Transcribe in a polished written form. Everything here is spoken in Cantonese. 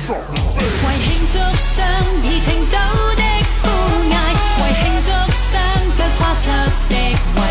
為慶祝雙已聽到的呼嗌，為慶祝雙腳跨出的。